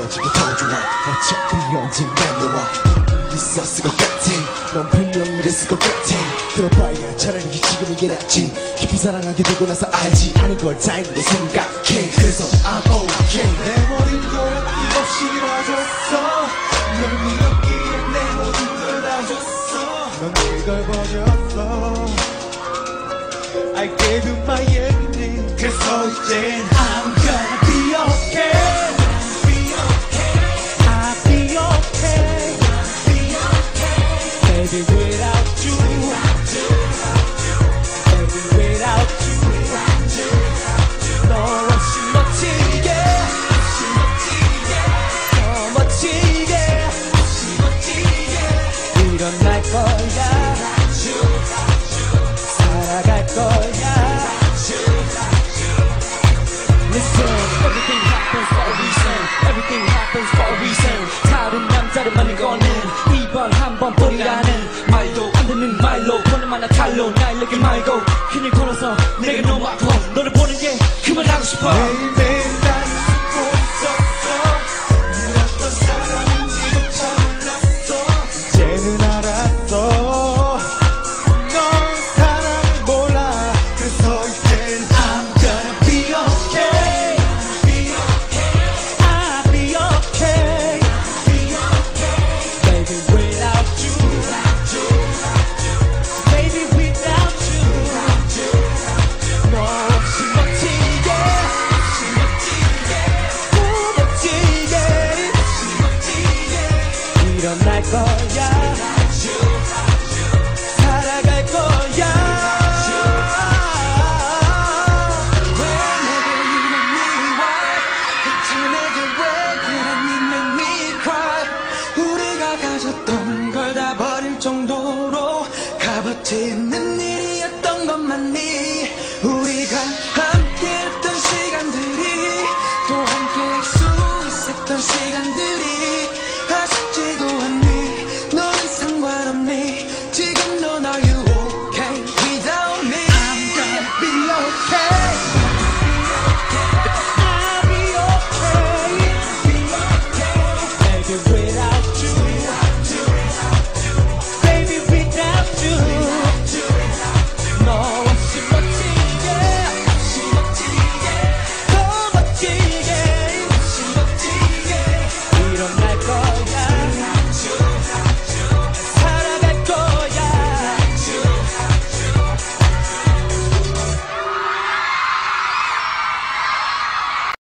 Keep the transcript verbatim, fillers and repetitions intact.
멀어지고 더 좋아 어차피 언젠가 너와 있었을 것 같아 넌 분명 이랬을 것 같아 들어봐야 차라리 지금 이게 낫지 깊이 사랑하게 되고 나서 알지 않은 걸 다행으로 생각해 그래서 I'm okay 내 모든 걸 아낌없이 봐줬어 널 믿었기에 내 모든 걸 다 줬어 넌 그걸 버렸어 I gave you my everything 그래서 이젠 I'm gonna be okay be okay I'll be okay be okay Baby without you Baby without you 너 없이 멋지게 더 멋지게 일어날 거야 살아갈 거야 Listen, everything happens for a reason Everything happens for a reason 다른 남자를 만난 거는 이번 한 번뿐이라는 말도 안 되는 말로 보는 만한 탈로 날 내게 말고 그냥 걸어서 내가 너무 아파 너를 보는 게 그만하고 싶어 매일매일 난 숨고 있었어 이랬던 사람인지조차 몰랐어 이제는 알았어 넌 사랑을 몰라 그래서 이젠 I'm gonna be okay be okay I'll be okay be okay Baby without you Baby without you 너 없이 멋지게 더 멋지게 일어날 거야 살아갈 거야 왜 내게 you make me why 대체 내게 왜 그래 you make me cry 우리가 가졌던 걸 다 버릴 정도로 값어치는 일이었던 것만이 우리가